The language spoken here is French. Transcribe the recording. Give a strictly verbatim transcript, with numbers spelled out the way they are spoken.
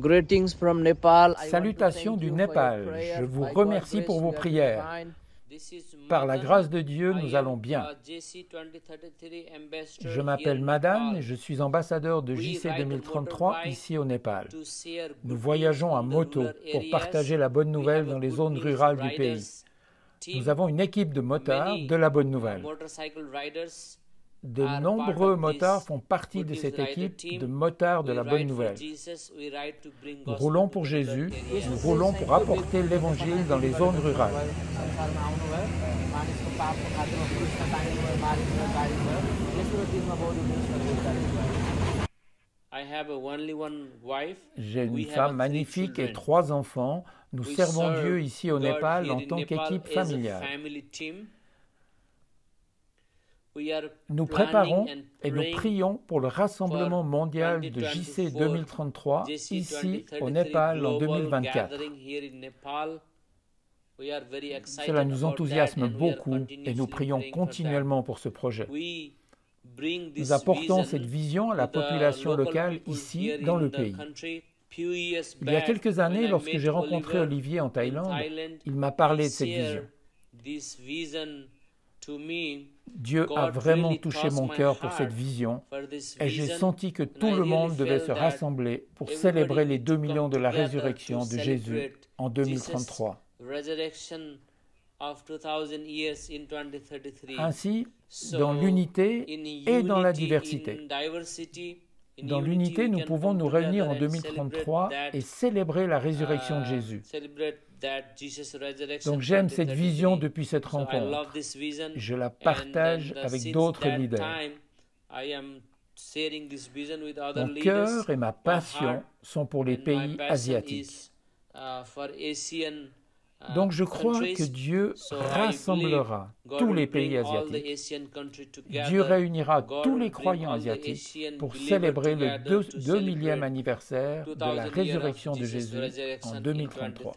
Greetings from Nepal. Salutations du Népal. Je vous remercie pour vos prières. Par la grâce de Dieu, nous allons bien. Je m'appelle Madan et je suis ambassadeur de J C deux mille trente-trois ici au Népal. Nous voyageons à moto pour partager la bonne nouvelle dans les zones rurales du pays. Nous avons une équipe de motards de la bonne nouvelle. De nombreux motards font partie de cette équipe de motards de la bonne nouvelle. Nous roulons pour Jésus, nous roulons pour apporter l'Évangile dans les zones rurales. J'ai une femme magnifique et trois enfants. Nous servons Dieu ici au Népal en tant qu'équipe familiale. Nous préparons et nous prions pour le rassemblement mondial de J C deux mille trente-trois ici au Népal en deux mille vingt-quatre. Cela nous enthousiasme beaucoup et nous prions continuellement pour ce projet. Nous apportons cette vision à la population locale ici dans le pays. Il y a quelques années, lorsque j'ai rencontré Olivier en Thaïlande, il m'a parlé de cette vision. Dieu a vraiment touché mon cœur pour cette vision et j'ai senti que tout le monde devait se rassembler pour célébrer les deux millions de la résurrection de Jésus en deux mille trente-trois. Ainsi, dans l'unité et dans la diversité. Dans l'unité, nous pouvons nous réunir en deux mille trente-trois et célébrer la résurrection de Jésus. Donc j'aime cette vision depuis cette rencontre. Je la partage avec d'autres leaders. Mon cœur et ma passion sont pour les pays asiatiques. Donc je crois que Dieu rassemblera tous les pays asiatiques. Dieu réunira tous les croyants asiatiques pour célébrer le deux millième anniversaire de la résurrection de Jésus en deux mille trente-trois.